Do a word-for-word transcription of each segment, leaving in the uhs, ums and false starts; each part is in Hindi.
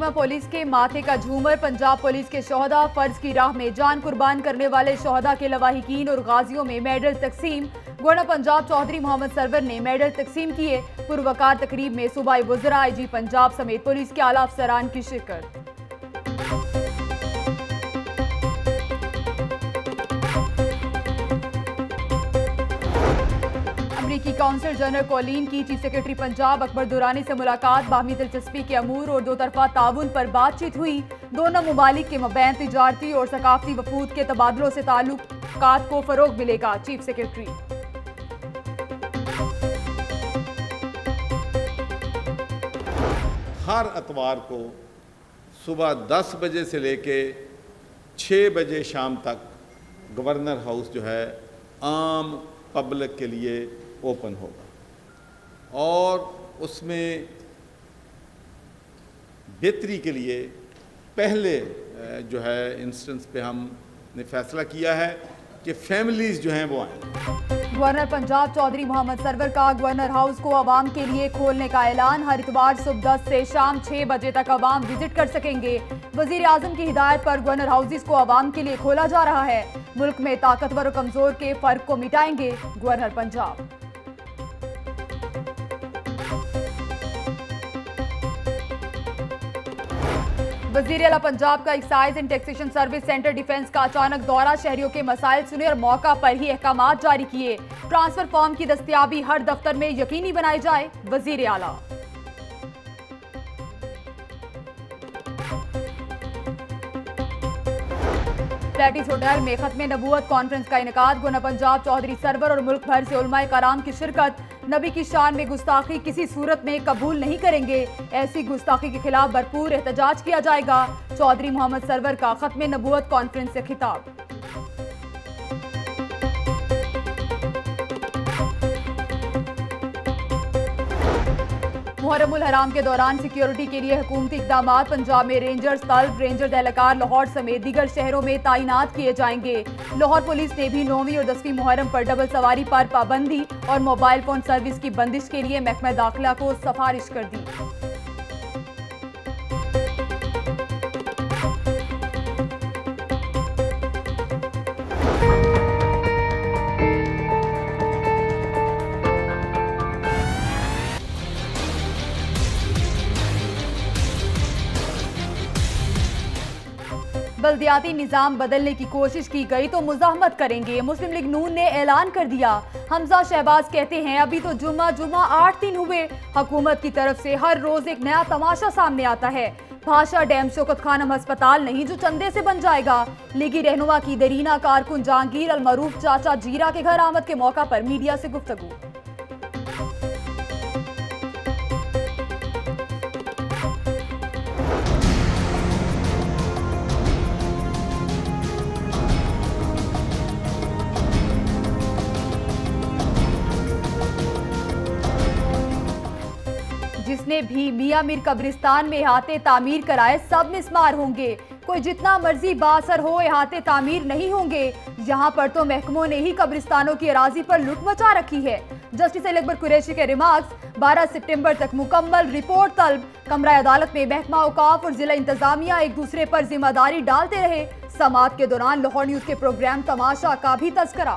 महकमा पुलिस के माथे का झूमर। पंजाब पुलिस के शोहदा फर्ज की राह में जान कुर्बान करने वाले शोहदा के लवाहिकीन और गाजियों में मेडल तकसीम। गवर्नर पंजाब चौधरी मोहम्मद सरवर ने मेडल तकसीम किए। पुरवकार तकरीब में सूबाई वज़रा, आई जी पंजाब समेत पुलिस के आला अफसरान की शिरकत। अमरीकी काउंसिल जनरल कौलीन की चीफ सेक्रेटरी पंजाब अकबर दुरानी से मुलाकात। बाहमी दिलचस्पी के अमूर और दो तरफा ताउन पर बातचीत हुई। दोनों मुमालिक के मबैन तिजारती और सकाफती वफूद के तबादलों से ताल्लुकात को फरोग मिलेगा। चीफ सेक्रेटरी हर अतवार को सुबह दस बजे से लेके छः बजे शाम तक गवर्नर हाउस जो है आम पब्लिक के लिए ओपन होगा और उसमें बेहतरी के लिए पहले जो है इंस्टेंस पे हमने फैसला किया है कि फैमिलीज़ जो हैं वो आएँ। गवर्नर पंजाब चौधरी मोहम्मद सरवर का गवर्नर हाउस को आवाम के लिए खोलने का ऐलान। हर इतवार सुबह दस से शाम छह बजे तक आवाम विजिट कर सकेंगे। वजीर आजम की हिदायत पर गवर्नर हाउसेस को आवाम के लिए खोला जा रहा है। मुल्क में ताकतवर और कमजोर के फर्क को मिटाएंगे गवर्नर पंजाब। वज़ीर आला पंजाब का excise and taxation service centre defence का अचानक दौरा। शहरियों के मसाइल सुने और मौका पर ही अहकामात जारी किए। ट्रांसफर फॉर्म की दस्तयाबी हर दफ्तर में यकीनी बनाई जाए। वज़ीर आला प्लेटिस होटल में खत्म नबूवत कॉन्फ्रेंस का इनेकाद। गवर्नर पंजाब चौधरी सरवर और मुल्क भर से उलमाए कराम की शिरकत। नबी की शान में गुस्ताखी किसी सूरत में कबूल नहीं करेंगे। ऐसी गुस्ताखी के खिलाफ भरपूर एहतजाज किया जाएगा। चौधरी मोहम्मद सरवर का खत्म नबूवत कॉन्फ्रेंस से खिताब। मुहर्रमुल हराम के दौरान सिक्योरिटी के लिए हुकूमती इक़दामात। पंजाब में रेंजर्स तल्ब, रेंजर एहलकार लाहौर समेत दीगर शहरों में तैनात किए जाएंगे। लाहौर पुलिस ने भी नौवीं और दसवीं मुहर्रम पर डबल सवारी पर पाबंदी और मोबाइल फोन सर्विस की बंदिश के लिए महकमा दाखिला को सिफारिश कर दी। बल्दियाती निजाम बदलने की कोशिश की गई तो मुजाहमत करेंगे। मुस्लिम लीग नून ने ऐलान कर दिया। हमजा शहबाज कहते हैं अभी तो जुम्मा जुम्मा आठ दिन हुए। हुकूमत की तरफ से हर रोज एक नया तमाशा सामने आता है। भाषा डैम शौकत खानम अस्पताल नहीं जो चंदे से बन जाएगा। लीगी रहनुमा की दरीना कारकुन जहांगीर अल मरूफ चाचा जीरा के घर आमद के मौका पर मीडिया से गुफ्तगू। जिसने भी मियां मीर कब्रिस्तान में इहाते तामीर कराए सब मिस्मार होंगे। कोई जितना मर्जी बासर हो इहाते तामीर नहीं होंगे। यहाँ पर तो महकमों ने ही कब्रिस्तानों की अराजी पर लूट मचा रखी है। जस्टिस अकबर कुरैशी के रिमार्क्स। बारह सितंबर तक मुकम्मल रिपोर्ट तलब। कमरा अदालत में महकमा औकाफ और जिला इंतजामिया एक दूसरे पर जिम्मेदारी डालते रहे। समाअत के दौरान लाहौर न्यूज के प्रोग्राम तमाशा का भी तस्करा।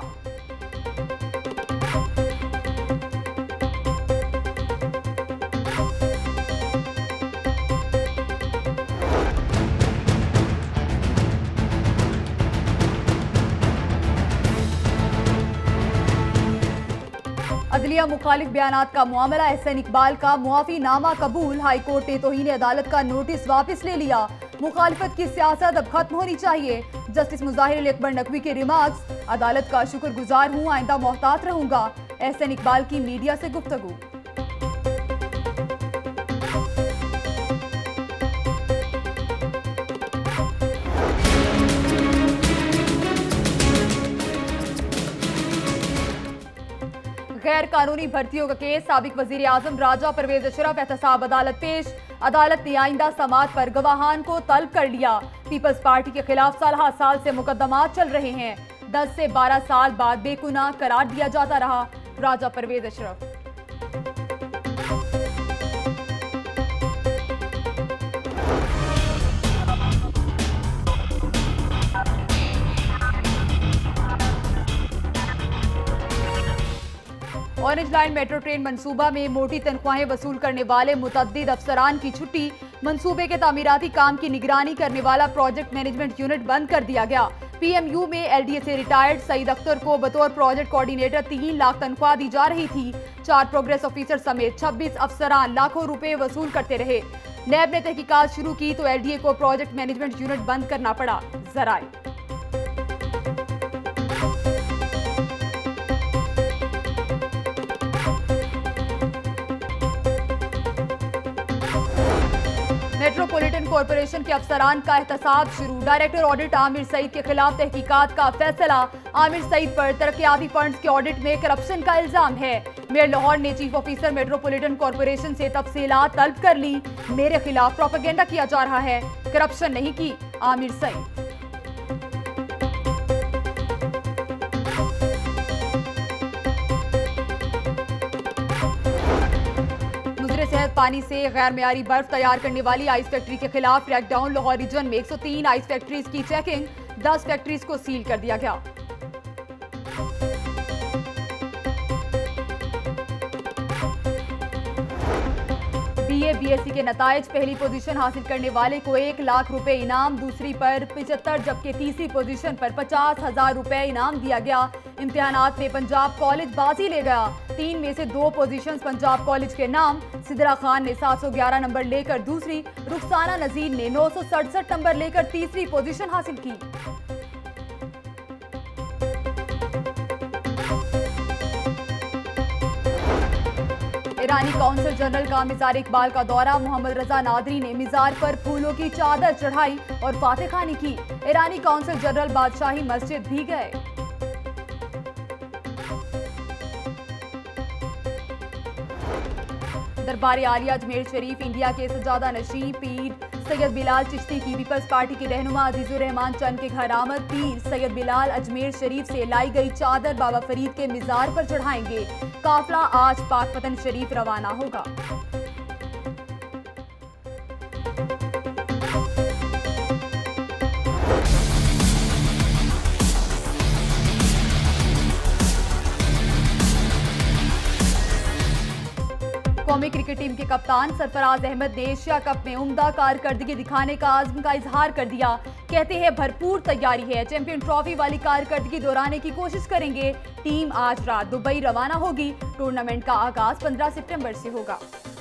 अदलिया मुखालिफ बयानात का मामला। एहसन इकबाल का मुआफी नामा कबूल। हाईकोर्ट ने तौहीन अदालत का नोटिस वापस ले लिया। मुखालिफत की सियासत अब खत्म होनी चाहिए। जस्टिस मुजाहिर अकबर नकवी के रिमार्क्स। अदालत का शुक्रगुजार हूँ, आइंदा मोहतात रहूंगा। एहसन इकबाल की मीडिया से गुफ्तगू। गैर कानूनी भर्तियों का केस। साबिक वजीर आजम राजा परवेज अशरफ एहतसाब अदालत पेश। अदालत ने आइंदा समाअत पर गवाहान को तलब कर लिया। पीपल्स पार्टी के खिलाफ सालहा साल से मुकदमात चल रहे हैं। दस से बारह साल बाद बेगुनाह करार दिया जाता रहा Raja Pervez Ashraf. Orange line metro train मंसूबा में मोटी तनख्वाहें वसूल करने वाले मुतअद्दिद अफसरान की छुट्टी। मंसूबे के तामीराती काम की निगरानी करने वाला प्रोजेक्ट मैनेजमेंट यूनिट बंद कर दिया गया। पीएमयू में एलडीए से रिटायर्ड सईद अख्तर को बतौर प्रोजेक्ट कोऑर्डिनेटर तीन लाख तनख्वाह दी जा रही थी। चार प्रोग्रेस ऑफिसर समेत छब्बीस अफसरान लाखों रुपए वसूल करते रहे। नैब ने तहकीकात शुरू की तो एलडीए को प्रोजेक्ट मैनेजमेंट यूनिट बंद करना पड़ा। जराए मेट्रोपॉलिटन कॉरपोरेशन के अफसरान का एहतसाब शुरू। डायरेक्टर ऑडिट आमिर सईद के खिलाफ तहकीकात का फैसला। आमिर सईद पर तरक्याती फंड्स के ऑडिट में करप्शन का इल्जाम है। मेयर लाहौर ने चीफ ऑफिसर मेट्रोपॉलिटन कॉरपोरेशन से तफसीलात तलब कर ली। मेरे खिलाफ प्रोपेगेंडा किया जा रहा है, करप्शन नहीं की आमिर सईद। सेहत पानी से गैर मेयारी बर्फ तैयार करने वाली आइस फैक्ट्री के खिलाफ क्रैकडाउन। लाहौर रीजन में एक सौ तीन आइस फैक्ट्रीज की चेकिंग। दस फैक्ट्रीज को सील कर दिया गया। बीए बीएससी के नताइज, पहली पोजीशन हासिल करने वाले को एक लाख रुपए इनाम, दूसरी पर पिचहत्तर जबकि तीसरी पोजीशन पर पचास हजार रुपए इनाम दिया गया। इम्तिहानात में पंजाब कॉलेज बाजी ले गया। तीन में से दो पोजीशंस पंजाब कॉलेज के नाम। सिदरा खान ने सात सौ ग्यारह नंबर लेकर दूसरी, रुखसाना नजीर ने नौ सौ सड़सठ नंबर लेकर तीसरी पोजीशन हासिल की। ईरानी कौंसल जनरल का मिज़ार इकबाल का दौरा। मोहम्मद रजा नादरी ने मिज़ार पर फूलों की चादर चढ़ाई और फातिह खानी की। ईरानी कौंसल जनरल बादशाही मस्जिद भी गए। दरबार आलिया अजमेर शरीफ इंडिया के सजादा नशीं पीर सैयद बिलाल चिश्ती की पीपल्स पार्टी के रहनुमा अजीजुर रहमान चंद के घर आमद। पीर सैयद बिलाल अजमेर शरीफ से लाई गई चादर बाबा फरीद के मिज़ार पर चढ़ाएंगे। काफिला आज पाकपतन शरीफ रवाना होगा। कौमी क्रिकेट टीम के कप्तान सरफराज अहमद ने एशिया कप में उम्दा कारकर्दगी दिखाने का आज़म का इजहार कर दिया। कहते हैं भरपूर तैयारी है, चैंपियन ट्रॉफी वाली कारकर्दगी दोहराने की कोशिश करेंगे। टीम आज रात दुबई रवाना होगी। टूर्नामेंट का आगाज पंद्रह सितंबर से होगा।